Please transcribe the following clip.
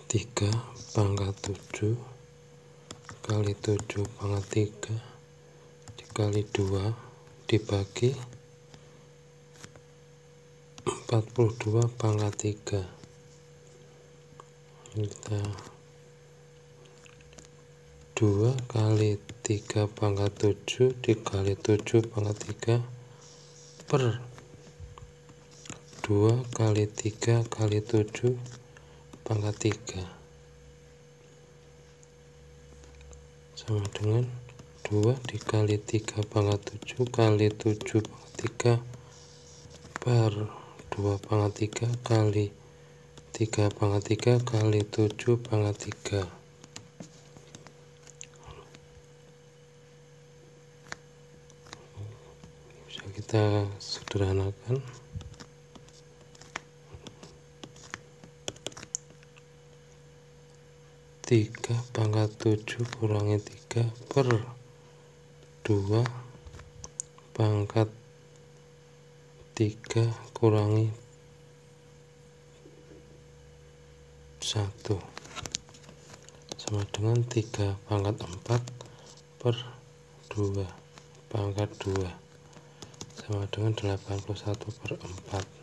3 pangkat 7 kali 7 pangkat 3 dikali 2 dibagi 42 pangkat 3. Kita 2 kali 3 pangkat 7 dikali 7 pangkat 3 per 2 kali 3 kali 7 pangkat 3 sama dengan 2 dikali 3 pangkat 7 kali 7 pangkat 3 per 2 pangkat 3 kali 3 pangkat 3 kali 7 pangkat 3. Bisa kita sederhanakan. 3 pangkat 7 kurangi 3 per 2 pangkat 3 kurangi 1 sama dengan 3 pangkat 4 per 2 pangkat 2 sama dengan 81 per 4.